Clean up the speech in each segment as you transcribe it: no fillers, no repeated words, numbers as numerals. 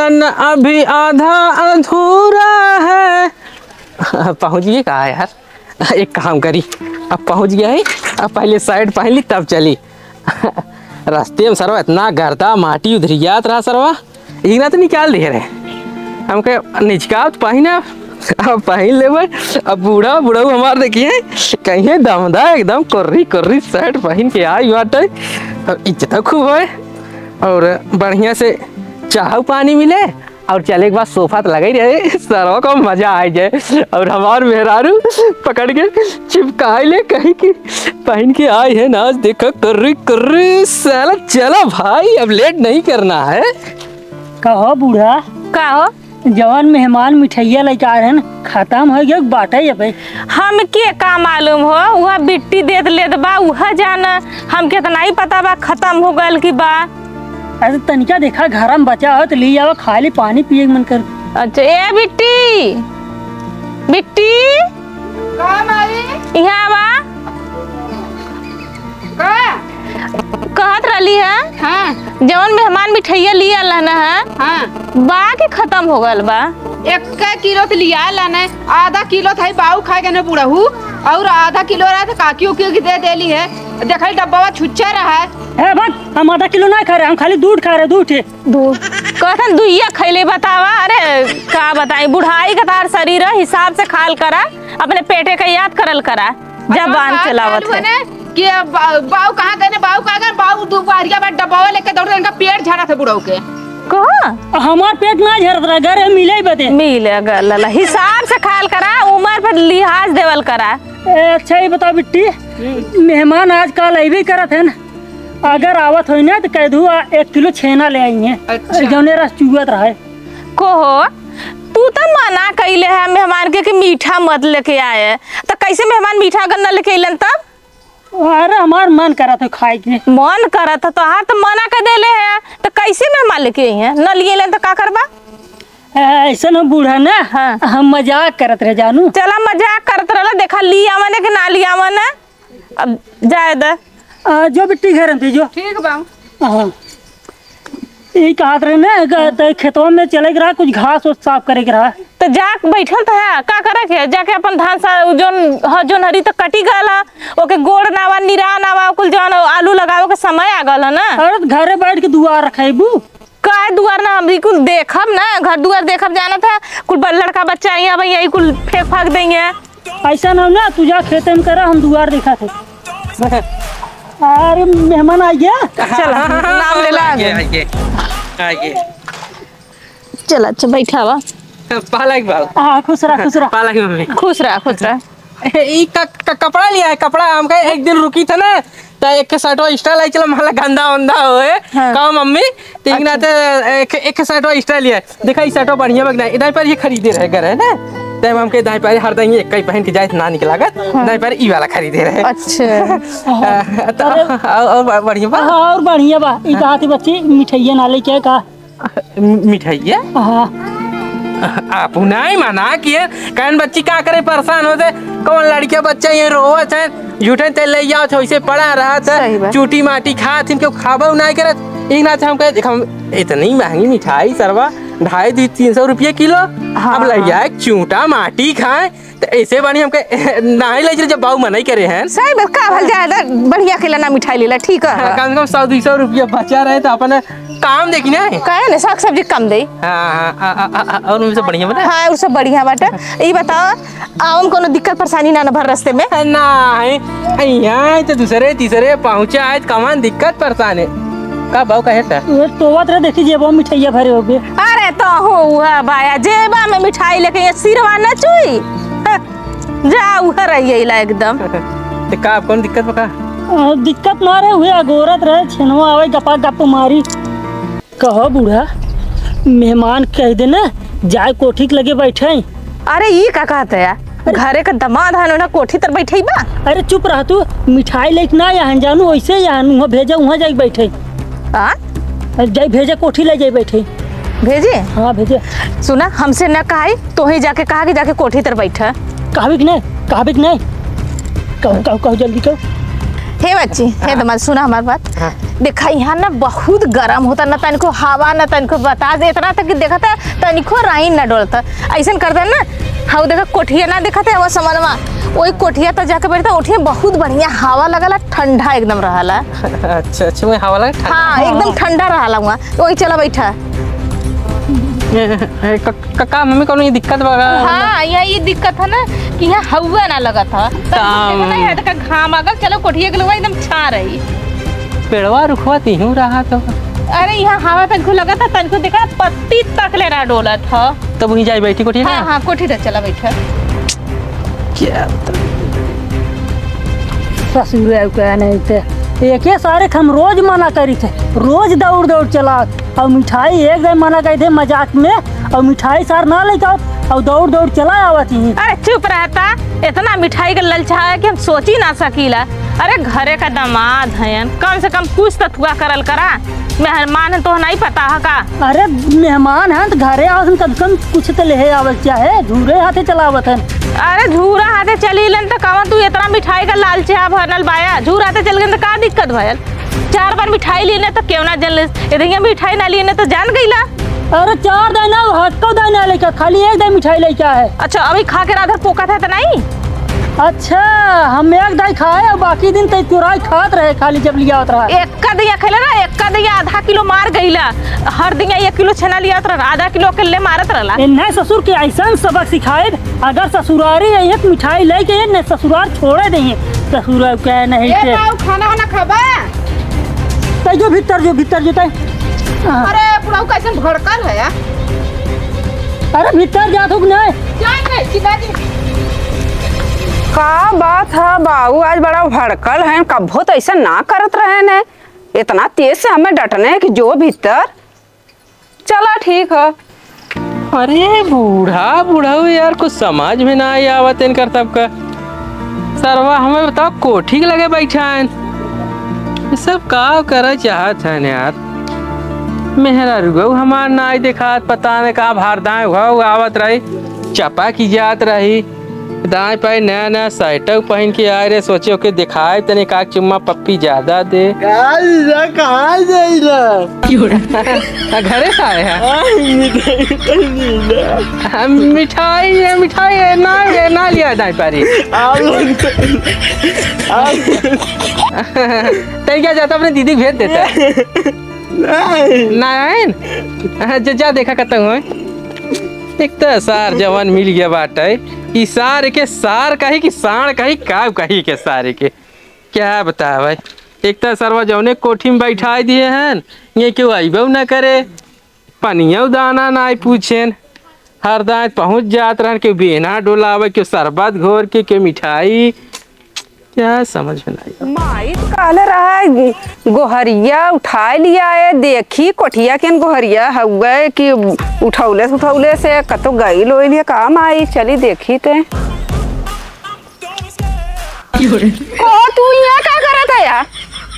मिलन अभी आधा अधूरा है। पहुँच गए कहाँ यार, एक काम करी, अब पहुँच गया है, अब पहले साइड पहन ली तब चली। रास्ते में सरवा इतना गर्दा माटी उधरियात रहा सरवा, इतना तो निकाल दे रहे हमके निचका तो पहना, अब पहन ले। अब बूढ़ा बूढ़ा हमारे देखिए कहीं दमदा एकदम कर्री कर्री शर्ट पहन के आई बाटे, अब इज्जत खूब है और बढ़िया से चाह पानी मिले और चले के बाद सोफा तो लगा ही रहे, सरवा को मजा आ जाए। और हमार मेहरारू पकड़ के चिपकाई ले कहीं की पहन के आई है नाच देखो कर्री कर्री साला। चलो भाई अब लेट नहीं करना है। कहो बूढ़ा, कहो जवान मेहमान मिठाइया लेके आ रहे हैं, खत्म हो गया बाटा ही पे। हम के का मालूम हो, वह बिट्टी देत लेत बा, वह जाना हमके तो नहीं पता बा खत्म हो गल की बा। अरे तनिका देखा घर में बचा हो तो ली जाओ, खाली पानी पिए मन कर। अच्छा ए बिट्टी, बिट्टी यहाँ बा कहत रही है। हाँ जवन मेहमान मिठाइया लिया लाना है, हाँ बा के खत्म हो गल बा। 1 किलो तो लिया लाना, आधा किलो था बाऊ खाए के न बूढ़ा हूँ, और आधा किलो रहा था काकी उकी की दे देली है। देखा डब्बा छुच्छा रहा है बस, हम आधा किलो नहीं खा रहे, हम खाली दूध खा रहे। दूध कहतन दुइया खैले बतावा। अरे का बताई, बुढ़ाई का तार शरीर हिसाब से खाल करा, अपने पेटे का याद करल करा जब बांध चलावत है कि बाऊ कहाँ गए, बाऊ कहाँ गए, बाऊ दोपहरिया में डब्बा लेके दौड़े, उनका पेट झड़ा था बुढ़ाऊ के। हमार पेट ना झड़त रहा, घर मिले बते मिले गल, हिसाब से खाल करा, उम्र पर लिहाज देवल करा। अच्छा ये बताओ बिट्टी, मेहमान आज कल अभी करत है ना, अगर आवत हो ना तो कह दू 1 किलो छेना ले आई है। अच्छा। जौने रस चुगत रहा है कोहो तू तो मना कैले है मेहमान के कि मीठा मत लेके आए, तो कैसे मेहमान मीठा अगर न लेके अलन तब? अरे हमार मन करा था खाए के। मन करा था तो हाथ तो मना कर देले है, तो कैसे मेहमान लेके आई है? न लिए तो का करबा? ऐसा न बूढ़ा ना, हाँ। हम मजाक करत रहे जानू। चला मजाक करत रहला, देखा लिया मने के ना लिया मने, अब जाए दे। जो बिट्टी घर में जो ठीक बाऊ। हाँ यही कहत रहे ना, तो खेतों में चले रहा, कुछ घास और साफ करे रहा। तो जाक बैठल तो है का करे के, जाके अपन धान सा जोन हरी तो कटी गला, ओके गोड़ नावा निरा नावा कुल जौन आलू लगावे के समय आ गल ना। अरे घरे बैठ के दुआर रखेबू का दुआर ना, हम कुल देखब ना, घर दुआर देखब जाना था, कुल लड़का बच्चा यहाँ भाई यही कुल फेंक फाक देंगे। ऐसा ना ना, तू जा खेते में करा, हम दुआर देखा थे। अरे मेहमान आ गया, चल नाम ले ला आगे चल। अच्छा बैठा हुआ पालक बाबू। हाँ खुश रहा खुश रहा। पालक मम्मी खुश रहा खुश रहा। ई कपड़ा लिया है, कपड़ा हमका एक दिन रुकी था ना, तो एक के शर्टवा एक्स्ट्रा लाई, चलो माला गंदा वंदा होए। हाँ। कहो मम्मी तीन तो एक के शर्टवा एक्स्ट्रा लिया है, देखा ई शर्टवा बढ़िया बगना इधर पर ये खरीदे रहे घर है ना, तब हमके दाई पारी हर दही एक कई पहन के जाए ना निकलागत। हाँ। दाई पारी ई वाला खरीदे रहे। अच्छा तो और बढ़िया बा। हाँ और बढ़िया बा। ई कहा थी बच्ची मिठाइया ना लेके का मिठाइया। हाँ आप नहीं मना किए, कहन बच्ची का करे परेशान होते, कौन लड़किया बच्चा ये रोवत है, झूठे तेल ले जाओ तो वैसे पड़ा रहा था, चूटी माटी खा थी क्यों खाबा नहीं करत। एक ना हम कहे देखा इतनी महंगी मिठाई सरवा 250-300 रुपये किलो। हाँ। अब लग जाए चूटा माटी खाए तो ऐसे बनी हमके नहीं ले, जब बाऊ मना ही करे हैं। सही बात का भल जाए, बढ़िया खिलाना मिठाई लेला ठीक है। कम से कम 100-200 रुपया बचा रहे तो अपन काम देखी ना, कहे ना साग सब्जी कम दे। हाँ और उनसे बढ़िया बता। हाँ और सब बढ़िया बाटे। ये बताओ आम कोनो दिक्कत परेशानी ना भर रास्ते में? नहीं यहाँ तो दूसरे तीसरे पहुँचा है, कमान दिक्कत परेशान है का बाऊ कहे था तो बात रहे, देखी जेबा मिठाइया भरे हो गए। अरे तो हुआ बाया जेबा में मिठाई लेके सिरवा न चुई जा उहर रहिए एकदम। तो का कौन दिक्कत बका? दिक्कत ना रहे हुए, अगोरत रहे, छेनवा आवे गपा गप मारी। कहो बूढ़ा, मेहमान कह देना जाए कोठी के लगे बैठे। अरे ये का कहते है, घरे का दमाद है ना कोठी तर बैठे बा। अरे चुप रह तू, मिठाई लेके ना यहाँ जानू, वैसे यहाँ वहाँ भेजा, वहाँ जाके बैठे। जाई भेजा कोठी ले जाए बैठे। भेजे? हाँ भेजे। सुना हमसे न कहा तो ही जाके कहा कि जाके कोठी तर बैठा। कहबी कि नहीं, कहबी कि नहीं, कहो कहो कहो जल्दी कहो। हे बच्ची हे तो मत सुना हमारी बात। देखा यहाँ ना बहुत गर्म होता ना, तनिको हवा ना तनिको बता दे इतना तक देखा था तनिको राई ना डोलता। ऐसा कर दे ना, हाँ देखा कोठिया ना देखा था वो समझवा, वही कोठिया तो जाके बैठता, उठिए बहुत बढ़िया हवा लगला, ठंडा एकदम रहा। अच्छा अच्छा, मैं हवा लगा। हाँ एकदम ठंडा रहा वहाँ, वही चला बैठा। कक्का मम्मी कौन ये दिक्कत बगा? हाँ यहाँ ये दिक्कत है ना कि यहाँ हवा ना लगा था, घाम आगल चलो कोठिया के लोग एकदम छा रही। पेड़वा रुखवा तीहू रहा तो। अरे यहाँ हवा तनको लगा था, तनको देखा पत्ती तक ले रहा डोला था। तब वहीं जाए बैठी कोठी? हाँ हाँ कोठी तक चला बैठा। क्या ससुर क्या नहीं थे, एक सारे हम रोज मना करी थे, रोज दौड़ दौड़ चला। और मिठाई एक दिन मना करी थे मजाक में, और मिठाई सार ना लेकर और दौड़ दौड़ चला आवती। अरे चुप रहता, इतना मिठाई का ललचा है कि हम सोच ही ना सकीला। अरे घरे का दामाद है, कम से कम कुछ तो हुआ करल करा, मेहमान है तो नहीं पता है का? अरे मेहमान है तो घरे आवत कम कम कुछ तो ले आवत चाहे, झूरे हाथे चलावत है। अरे झूरा हाथे चली लन तो कवन तू इतना मिठाई का लालचा भरल बाया, झूरा हाथे चल गए तो का दिक्कत भयल? 4 बार मिठाई लेने तो क्यों ना जल, इधर मिठाई ना लेने तो जान गईला। अरे 4 दाना हटको दाना लेकर, खाली एक दाई मिठाई लेकर है। अच्छा अभी खा के राधर पोका था तो नहीं? अच्छा हम एक दाई खाए और बाकी दिन तो चुराई खात रहे, खाली जब लिया रहा। एक का दिया खेला ना, एक का दिया आधा किलो मार गईला, हर दिन 1 किलो छेना लिया रहा, आधा किलो के ले मारत रहला। इन्हें ससुर के ऐसा सबक सिखाए, अगर ससुरारी एक मिठाई लेके न ससुराल छोड़े दें, ससुर क्या नहीं ए बाऊ खाना वाना खाबा? जो भीतर जोते। अरे बुढ़ाऊ कैसे भड़कल है यार? अरे भीतर जा थुक नहीं जाए चिल्लाजी। का बात है बाऊ, आज बड़ा भड़कल है, कभो तो ऐसा ना करत रहे ने, इतना तेज से हमें डटने कि जो भीतर। चला ठीक है। अरे बूढ़ा बूढ़ा यार, कुछ समझ में ना आई आवत इनकर तब का। सरवा हमें बताओ कोठी के लगे बैठा है, ये सब का कर चाहत है यार? मेहरा रुगऊ हमार ना आई देखा, पता नहीं कहाँ भार दाएं आवत रही, चपा की जात रही, दाएं पाए नया नया साइटक पहन के आए रे, सोचे ओके दिखाए तने का चुम्मा पप्पी ज्यादा दे। कहाँ घरे से आए हैं मिठाई मिठाई ना लिया दाएं पारी। तय क्या जाता अपने दीदी भेज देता नहीं जा देखा करता हूँ। एक तो सार जवान मिल गया बाटे, कि सार के सार कही कि साण कही का कही के सारे के क्या बता भाई। एक तो सरवा जौने कोठी में बैठा दिए हैं, ये क्यों आईबो न करे, पनिया दाना ना आई पूछेन, हर दांत पहुँच जात रहन, क्यों बेना डोलावे, क्यों शरबत घोर के, क्यों मिठाई, क्या समझ में नहीं। माई तो कहले रहा गोहरिया उठाए लिया है, देखी कोठिया के गोहरिया हुए कि उठौले से कतो गई लो लिया काम आई, चली देखी ते। तू यहाँ क्या करत है यार?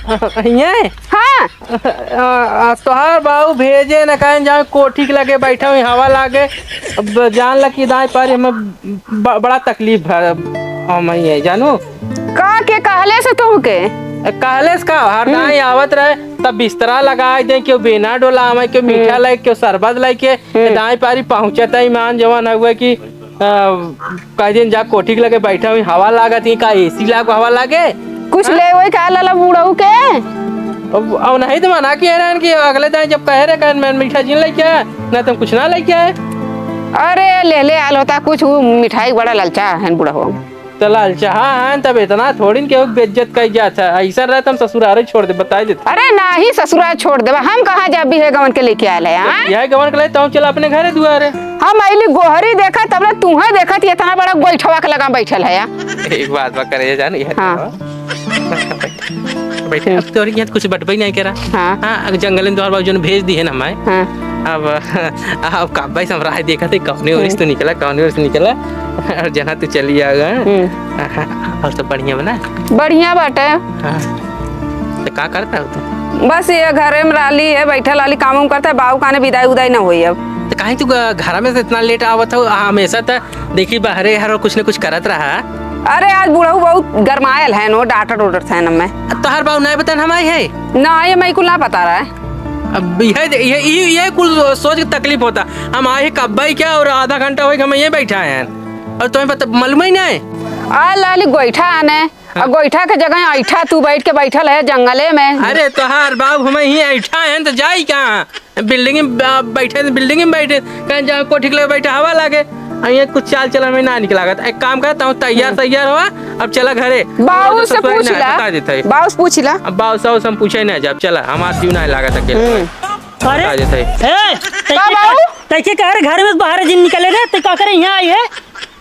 हाँ तोहार बाबू भेजे न कहें जहाँ कोठी के लगे बैठा हुई हवा लागे, अब जान लगी दाएं पारी हमें बड़ा तकलीफ है जानू का के कहले से तुमके कहले से का हर दाएं आवत रहे, तब बिस्तरा लगा दे, क्यों बेना डोला हमें, क्यों मीठा लाए, क्यों शरबत लाए के दाएं पारी पहुँचता ही मान जवान हुआ कि कई दिन जा कोठी के लगे बैठा हुई हवा लागत ही का एसी लागो हवा लागे कुछ ले वही कह लला बूढ़ऊ के। अब नहीं तो मना किया है कि अगले दिन जब कह रहे मैं मीठा जीन लेके आया ना, तुम कुछ ना लेके आए। अरे ले आल होता कुछ, मिठाई बड़ा ललचा है बूढ़ऊ। तो लालचा है तब इतना थोड़ी के बेइज्जत कही जाता है, ऐसा रहे तुम ससुराल छोड़ दे बता देते। अरे ना ही ससुराल छोड़ दे, हम कहाँ जब भी है गवन के लेके आए यह गवन के लिए तो चला अपने घरे दुआरे। हम अली गोहरी देखा तब तुम्हें देखा इतना बड़ा गोलठवा के लगा बैठल है। एक बात करे जान बैठे अब तो यहाँ कुछ बटबई नहीं करा। हाँ जंगल में द्वार बाबू भेज दी है ना हमारे। अब काबाई समराह देखा थे कौने ओर से निकला कौने ओर से निकला, और जहाँ तू चली आ गए और सब बढ़िया बना बढ़िया बाटे। तो क्या करता है तू? बस ये घरे में राली है, बैठा लाली काम करता है, बाबू काने विदाई उदाई ना हुई। अब तो कहीं तू घर में से इतना लेट आवत हो, हमेशा तो देखी बाहरे हर कुछ न कुछ करत रहा। अरे आज बुढ़ऊ बहुत गरमायल है नो, डांटत उटत है न मैं। तोहर बाबू नहीं बता हम आई है ना ये मैं कुल ना बता रहा है। अब ये कुल सोच के तकलीफ होता। हम आए कब भाई क्या और आधा घंटा हो हम ये बैठा हैं और तुम्हें पता मालूम ही नहीं। आ लाली गोईठा आने और गोईठा के जगह ऐठा तू बैठ के बैठल है जंगले में। अरे तोहार बाबू हमें ही ऐठा हैं तो जाई कहाँ, बिल्डिंग में बैठे बिल्डिंग में बैठे कहीं जाओ को ठीक लगे बैठा हवा लागे। ये कुछ चाल चलन में ना निकला। एक काम करता हूँ तैयार हुआ अब चला घरे। बाबू से पूछ ला, बाबू से पूछ ला। अब बाबू से हम पूछे नहीं जब चला हमारा क्यों नहीं लागत अकेले। अरे तैके कह घर में बाहर जिन निकले रे तो का करे यहाँ आई है।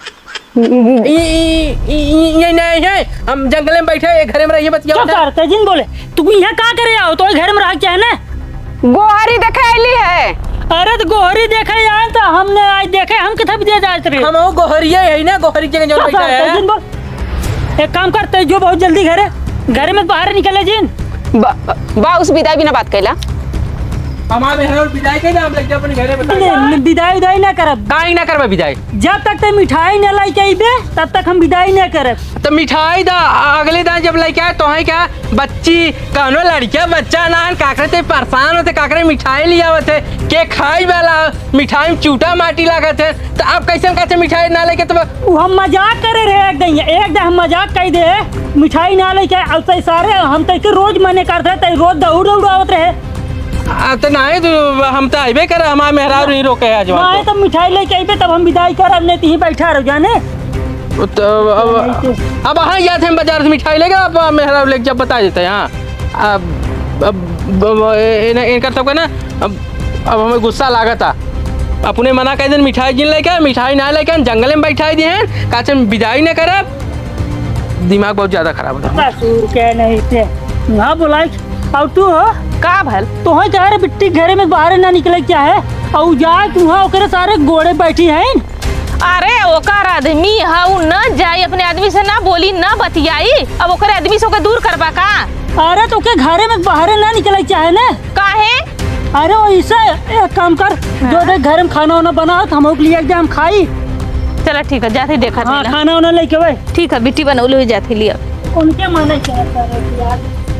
ये नहीं है हम जंगल में बैठे घर में रहिए बतिया करते जिन बोले तू यहाँ का करे आओ तो घर में रह क्या है ना। गोहरी देखेली है। अरे तो गोहरी देखे आए तो हमने आज देखे हम कितना दे जाते रहे। हम वो गोहरिया है ना, गोहरी जगह जो बैठा है। एक काम करते जो बहुत जल्दी घर में बाहर निकले जिन बाबू से विदाई बिना बात कैला। हमारे विदाई के नाम लग अपने घरे बता। विदाई ना करब। काहे ना करबे विदाई? जब तक ते मिठाई न लाई के आइबे तब तक हम विदाई न करब। तो मिठाई दा अगले दिन जब लेके आए तो है क्या बच्ची कानो लड़किया बच्चा ना काकरे ते परेशान होते काकरे मिठाई लिया होते के खाई वाला मिठाई में चूटा माटी लागत है। तो आप कैसे कहते मिठाई ना लेके? तो हम मजाक करे रहे एक दिन हम मजाक कह दे मिठाई ना लेके अब सारे हम तक रोज मने करते रोज दौड़ आवत रहे। तो नहीं तो हम तो आइबे कर हमारे मेहरा नहीं रोके है आज। नहीं तो मिठाई लेके आइबे तब हम विदाई करब नहीं ही बैठा रहो जाने। तो अब हाँ जाते हैं बाजार से मिठाई लेके आप मेहरा लेके जब बता देते हैं। हाँ अब इनका सबका ना अब हमें गुस्सा लागा था अपने मना कर दिन मिठाई जिन लेके मिठाई ना लेके जंगल में बैठा दिए हैं काचे विदाई न करब। दिमाग बहुत ज्यादा खराब होता है। नहीं थे हाँ बुलाई और तू हो का भल तो है कह रहे बिट्टी घरे में बाहर ना निकले क्या है और जा तू ओकरे सारे गोड़े बैठी हैं। अरे ओकर आदमी हाउ न जाई अपने आदमी से ना बोली ना बतियाई अब ओकर आदमी से ओके दूर करबा का। अरे तो के घरे में बाहर ना निकले चाहे ना काहे? अरे वैसे एक काम कर जो देख घर में खाना वाना बना हम लोग लिए हम खाई। चला ठीक है जाते देखा हाँ, खाना वाना लेके भाई ठीक है बिट्टी बनौले हुए जाते लिया उनके माने क्या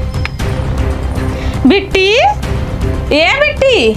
बिट्टी ये बिट्टी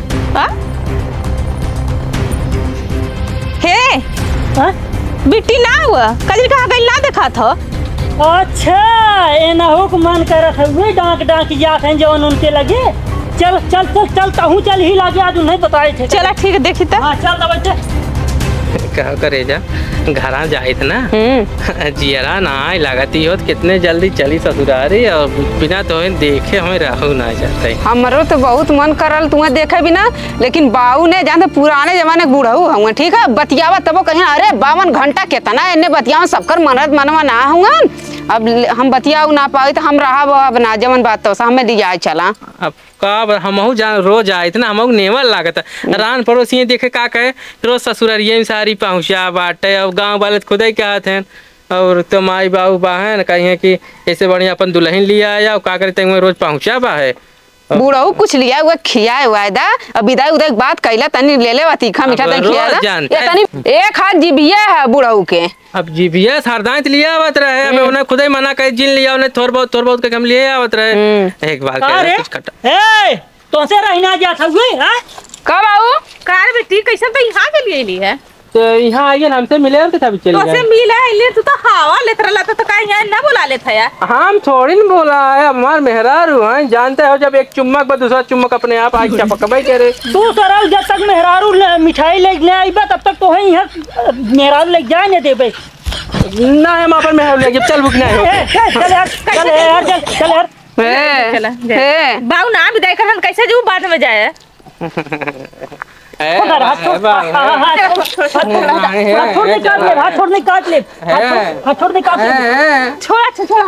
हे बिट्टी ना हुआ कल कहा गई ना देखा था। अच्छा एना हुक मन करत हुए डांक जात हैं जवन उनके लगे। चल चल चल चलता हूँ चल ही लागे आज नहीं बताए थे। चला ठीक है देखी तो। हाँ चल दबा क्या करे जा घर जाए ना जियरा ना लागती हो कितने जल्दी चली ससुरारी और बिना तो देखे हमें रहू ना जाते। हमारो तो बहुत मन करल तुम्हें देखे बिना लेकिन बाबू ने जानते पुराने जमाने बुढ़ऊ हुआ ठीक है बतियावा तबो कहीं अरे 52 घंटा कितना इन्ने बतियावा सबकर मनत मनवा ना हुआ। अब हम बतिया ना पाई तो हम रहा अब ना जमन बात तो हमें लिया चला। अब का हम रोज आए थे ना हम नेवल लागत रान पड़ोसी देखे का कहे रोज ससुरारिये में सारी पहुँचा बाटे। अब गाँव वाले खुद ही कहते हैं और तो माई बाबू बहन कहीं कि ऐसे बढ़िया अपन दुल्हन लिया आया का करते रोज पहुँचा बा है बुढ़ऊ कुछ लिया हुआ खिया हुआ दा अब विदाई उदाई बात कैला तनी ले ले तीखा मीठा तनी खिया दा तनी एक हाथ जीबिया है बुढ़ऊ के। अब जीबिया सरदांत लिया आवत रहे अब उन्हें खुद ही मना कर जिन लिया उन्हें थोड़ा बहुत के हम लिए आवत रहे। एक बार कुछ कटा ए तो से रहना जा थवे हां कब आऊ कार बेटी कैसे तो यहां के लिए ली है तो यहाँ आइए हमसे मिले और तभी चले तो से मिला ले तू तो हवा लेत रहला तो काहे यहाँ ना बुला लेत है। हम थोड़ी न बोला है हमार मेहरारू हैं जानते हो जब एक चुम्मक पर दूसरा चुम्मक अपने आप आई चपकबे करे। तू सरा जब तक मेहरारू मिठाई लेके आईबा तब तक तो ही मेहरारू लेके जाए न देबे ना हम अपन मेहरारू लेके चल बुक नहीं हो चल यार चल बाऊ ना विदाई करन कैसे जो बाद में जाए। हाथ छोड़ने काट ले छोड़ा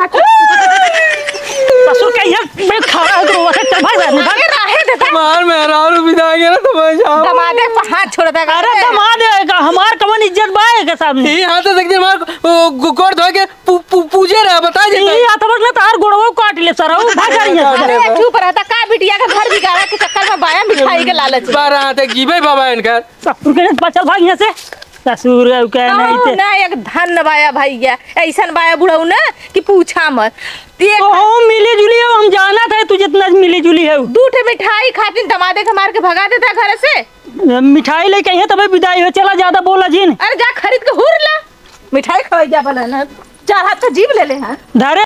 ससुर का ये मैं खड़ा हो चल भाग राहे देता मार मेहरारू विदाई करे तो मैं जाऊं दमाद पे हाथ छोड़ता। अरे दमाद हमार कमन इज्जत बाए के सामने ई हाथ से दिन मार गोड़ धो के पूजे रहा बता दे ई हाथ बगला तार गोड़वा काट ले सरौ भाग अरे चुप रहता का बिटिया का घर बिगाड़ा के चक्कर में बाया मिठाई के लालच बारह हाथ जीबे बाबा इनका ससुर के चल भाग यहां से ससुर के नहीं थे ना एक धन बाया भैया ऐसन बाया बुढ़ऊ ना कि पूछा मत मिली जुली है हम जाना था तू जितना मिली जुली है दूठे मिठाई खातिर दमादे के मार के भगा देता घर से मिठाई लेके आई है तब विदाई हो चला ज्यादा बोला जिन अरे जा खरीद के हुर ला मिठाई खवाई जा भला ना 4 हाथ का जीव ले ले हाँ धरे